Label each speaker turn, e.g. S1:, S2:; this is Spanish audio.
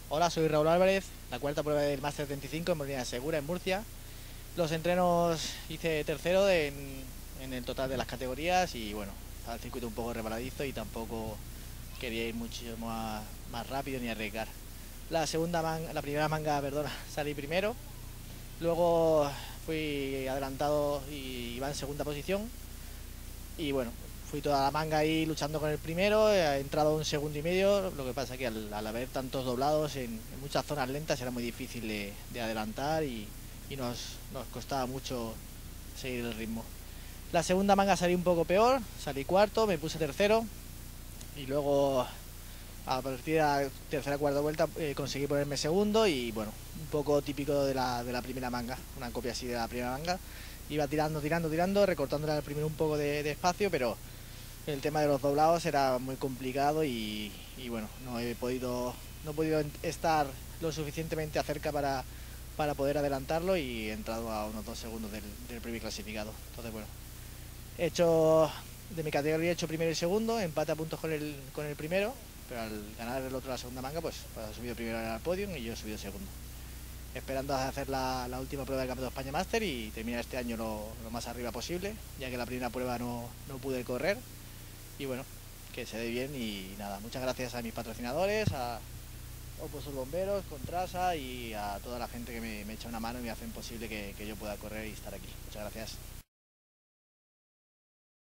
S1: Hola, soy Raúl Álvarez, la cuarta prueba del Máster 35 en Molina Segura, en Murcia. Los entrenos hice tercero en el total de las categorías y bueno, estaba el circuito un poco rebaladizo y tampoco quería ir mucho más rápido ni arriesgar. La primera manga, perdona, salí primero, luego fui adelantado y iba en segunda posición y bueno, fui toda la manga ahí luchando con el primero, he entrado un segundo y medio, lo que pasa que al haber tantos doblados en muchas zonas lentas era muy difícil de adelantar y nos costaba mucho seguir el ritmo. La segunda manga salí un poco peor, salí cuarto, me puse tercero y luego a partir de la tercera cuarta vuelta conseguí ponerme segundo y bueno, un poco típico de la primera manga, una copia así de la primera manga. Iba tirando, recortándole al primero un poco de espacio, pero el tema de los doblados era muy complicado y bueno, no he podido estar lo suficientemente cerca para poder adelantarlo y he entrado a unos 2 segundos del primer clasificado. Entonces bueno, he hecho de mi categoría he hecho primero y segundo, empate a puntos con el primero, pero al ganar el otro la segunda manga pues ha subido primero al podio y yo he subido segundo. Esperando a hacer la última prueba del Campeonato de España Master y terminar este año lo más arriba posible, ya que la primera prueba no pude correr. Y bueno, que se dé bien y nada, muchas gracias a mis patrocinadores, a Opus Bomberos, Contrasa y a toda la gente que me echa una mano y me hacen posible que yo pueda correr y estar aquí. Muchas gracias.